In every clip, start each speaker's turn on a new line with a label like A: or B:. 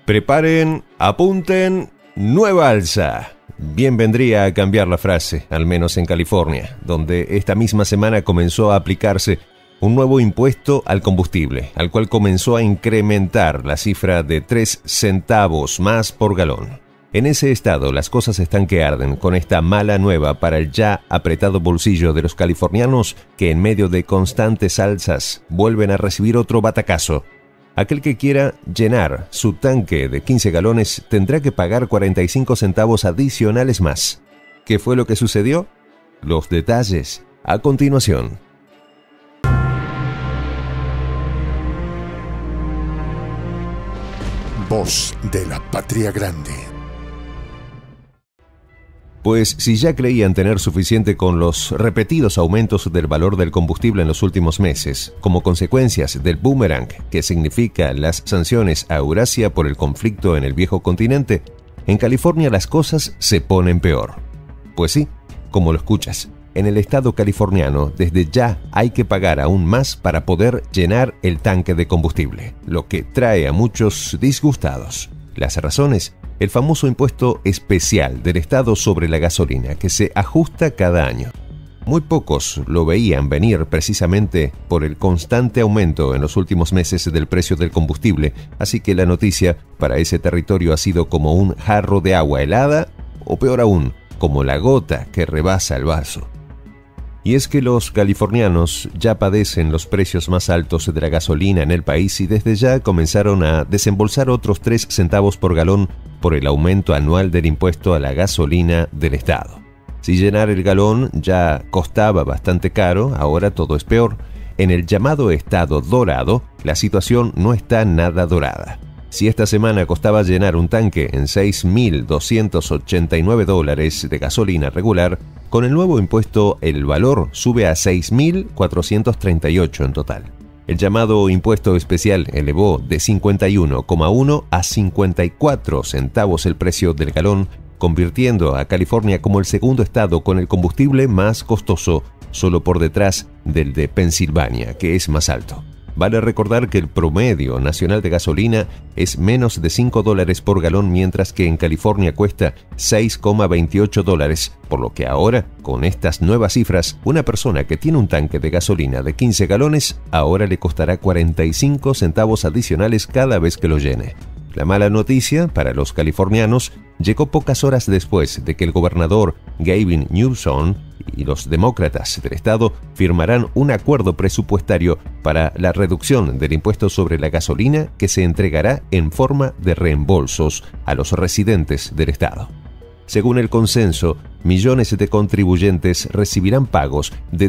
A: Preparen, apunten, nueva alza. Bien vendría a cambiar la frase, al menos en California, donde esta misma semana comenzó a aplicarse un nuevo impuesto al combustible, al cual comenzó a incrementar la cifra de 3 centavos más por galón. En ese estado las cosas están que arden con esta mala nueva para el ya apretado bolsillo de los californianos que en medio de constantes alzas vuelven a recibir otro batacazo. Aquel que quiera llenar su tanque de 15 galones tendrá que pagar 45 centavos adicionales más. ¿Qué fue lo que sucedió? Los detalles a continuación.
B: Voz de la Patria Grande.
A: Pues si ya creían tener suficiente con los repetidos aumentos del valor del combustible en los últimos meses, como consecuencias del boomerang que significa las sanciones a Eurasia por el conflicto en el viejo continente, en California las cosas se ponen peor. Pues sí, como lo escuchas, en el estado californiano desde ya hay que pagar aún más para poder llenar el tanque de combustible, lo que trae a muchos disgustados. Las razones: el famoso impuesto especial del Estado sobre la gasolina, que se ajusta cada año. Muy pocos lo veían venir precisamente por el constante aumento en los últimos meses del precio del combustible, así que la noticia para ese territorio ha sido como un jarro de agua helada, o peor aún, como la gota que rebasa el vaso. Y es que los californianos ya padecen los precios más altos de la gasolina en el país y desde ya comenzaron a desembolsar otros 3 centavos por galón por el aumento anual del impuesto a la gasolina del Estado. Si llenar el galón ya costaba bastante caro, ahora todo es peor. En el llamado Estado Dorado, la situación no está nada dorada. Si esta semana costaba llenar un tanque en $6,289 de gasolina regular, con el nuevo impuesto el valor sube a $6,438 en total. El llamado impuesto especial elevó de 51,1 a 54 centavos el precio del galón, convirtiendo a California como el segundo estado con el combustible más costoso, solo por detrás del de Pensilvania, que es más alto. Vale recordar que el promedio nacional de gasolina es menos de $5 por galón, mientras que en California cuesta $6,28, por lo que ahora, con estas nuevas cifras, una persona que tiene un tanque de gasolina de 15 galones, ahora le costará 45 centavos adicionales cada vez que lo llene. La mala noticia para los californianos llegó pocas horas después de que el gobernador Gavin Newsom y los demócratas del estado firmarán un acuerdo presupuestario para la reducción del impuesto sobre la gasolina que se entregará en forma de reembolsos a los residentes del estado. Según el consenso, millones de contribuyentes recibirán pagos de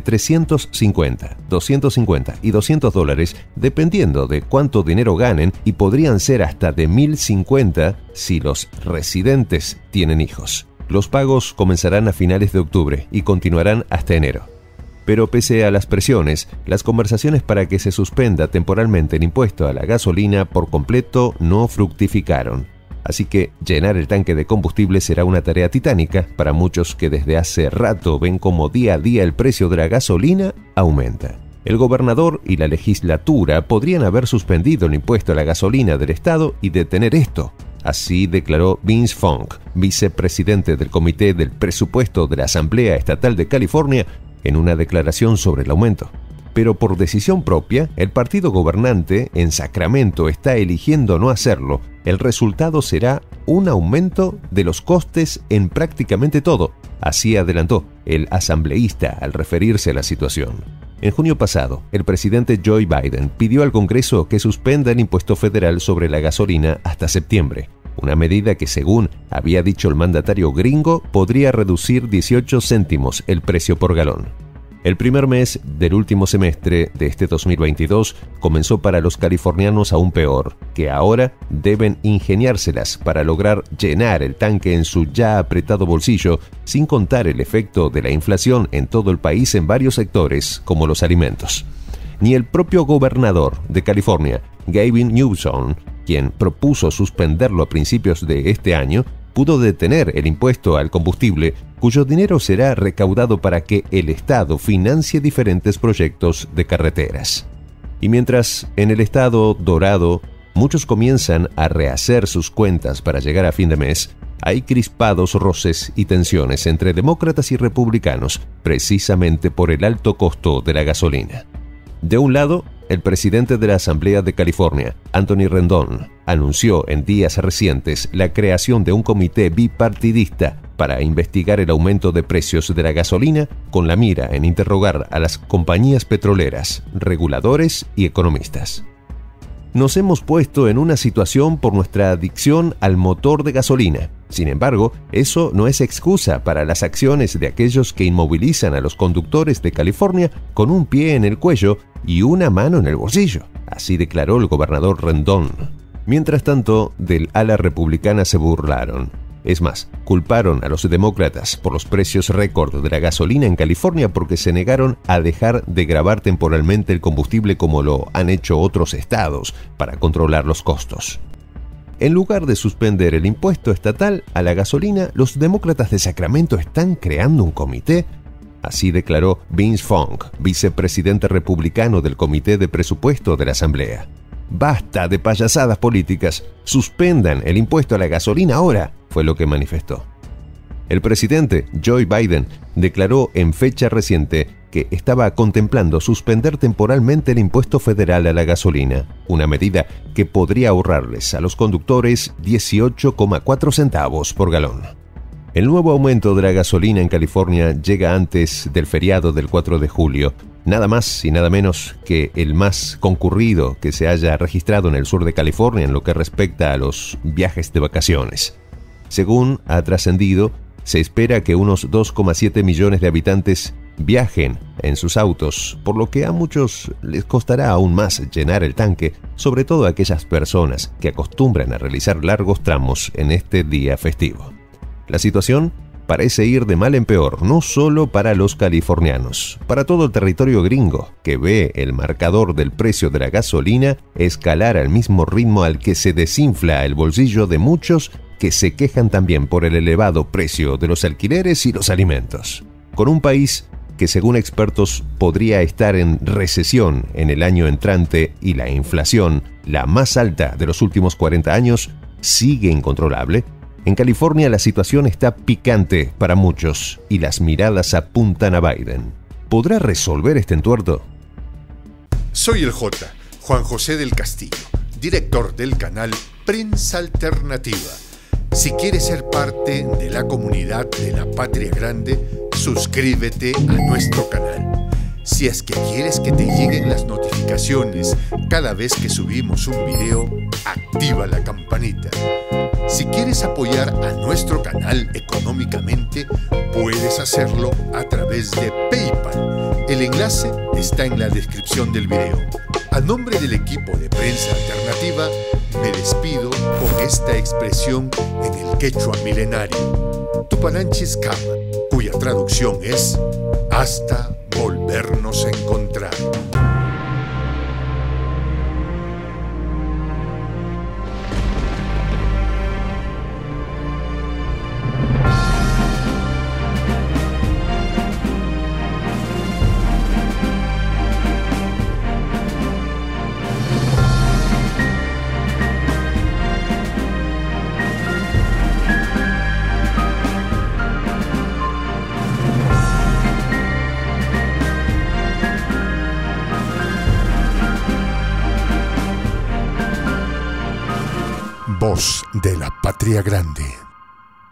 A: $350, $250 y $200 dependiendo de cuánto dinero ganen, y podrían ser hasta de $1,050 si los residentes tienen hijos. Los pagos comenzarán a finales de octubre y continuarán hasta enero. Pero pese a las presiones, las conversaciones para que se suspenda temporalmente el impuesto a la gasolina por completo no fructificaron. Así que llenar el tanque de combustible será una tarea titánica para muchos que desde hace rato ven cómo día a día el precio de la gasolina aumenta. El gobernador y la legislatura podrían haber suspendido el impuesto a la gasolina del estado y detener esto. Así declaró Vince Funk, vicepresidente del Comité del Presupuesto de la Asamblea Estatal de California, en una declaración sobre el aumento. Pero por decisión propia, el partido gobernante en Sacramento está eligiendo no hacerlo. El resultado será un aumento de los costes en prácticamente todo, así adelantó el asambleísta al referirse a la situación. En junio pasado, el presidente Joe Biden pidió al Congreso que suspenda el impuesto federal sobre la gasolina hasta septiembre, una medida que, según había dicho el mandatario gringo, podría reducir 18 céntimos el precio por galón. El primer mes del último semestre de este 2022 comenzó para los californianos aún peor, que ahora deben ingeniárselas para lograr llenar el tanque en su ya apretado bolsillo, sin contar el efecto de la inflación en todo el país en varios sectores, como los alimentos. Ni el propio gobernador de California, Gavin Newsom, quien propuso suspenderlo a principios de este año, pudo detener el impuesto al combustible, cuyo dinero será recaudado para que el Estado financie diferentes proyectos de carreteras. Y mientras en el Estado Dorado muchos comienzan a rehacer sus cuentas para llegar a fin de mes, hay crispados roces y tensiones entre demócratas y republicanos, precisamente por el alto costo de la gasolina. De un lado, el presidente de la Asamblea de California, Anthony Rendon, anunció en días recientes la creación de un comité bipartidista para investigar el aumento de precios de la gasolina con la mira en interrogar a las compañías petroleras, reguladores y economistas. Nos hemos puesto en una situación por nuestra adicción al motor de gasolina. Sin embargo, eso no es excusa para las acciones de aquellos que inmovilizan a los conductores de California con un pie en el cuello y una mano en el bolsillo. Así declaró el gobernador Rendon. Mientras tanto, del ala republicana se burlaron. Es más, culparon a los demócratas por los precios récord de la gasolina en California porque se negaron a dejar de gravar temporalmente el combustible como lo han hecho otros estados para controlar los costos. En lugar de suspender el impuesto estatal a la gasolina, los demócratas de Sacramento están creando un comité. Así declaró Vince Fong, vicepresidente republicano del Comité de Presupuesto de la Asamblea. Basta de payasadas políticas, suspendan el impuesto a la gasolina ahora, fue lo que manifestó. El presidente Joe Biden declaró en fecha reciente que estaba contemplando suspender temporalmente el impuesto federal a la gasolina, una medida que podría ahorrarles a los conductores 18,4 centavos por galón. El nuevo aumento de la gasolina en California llega antes del feriado del 4 de julio, nada más y nada menos que el más concurrido que se haya registrado en el sur de California en lo que respecta a los viajes de vacaciones. Según ha trascendido, se espera que unos 2,7 millones de habitantes viajen en sus autos, por lo que a muchos les costará aún más llenar el tanque, sobre todo a aquellas personas que acostumbran a realizar largos tramos en este día festivo. La situación parece ir de mal en peor, no solo para los californianos, para todo el territorio gringo, que ve el marcador del precio de la gasolina escalar al mismo ritmo al que se desinfla el bolsillo de muchos que se quejan también por el elevado precio de los alquileres y los alimentos. Con un país que según expertos podría estar en recesión en el año entrante y la inflación, la más alta de los últimos 40 años, sigue incontrolable, en California la situación está picante para muchos y las miradas apuntan a Biden. ¿Podrá resolver este entuerto?
B: Soy el J, Juan José del Castillo, director del canal Prensa Alternativa. Si quieres ser parte de la comunidad de la Patria Grande, suscríbete a nuestro canal. Si es que quieres que te lleguen las notificaciones cada vez que subimos un video, activa la campanita. Si quieres apoyar a nuestro canal económicamente, puedes hacerlo a través de PayPal. El enlace está en la descripción del video. A nombre del equipo de Prensa Alternativa, me despido con esta expresión en el quechua milenario, Tupananchis Kama, cuya traducción es hasta volvernos a encontrar. Voz de la Patria Grande.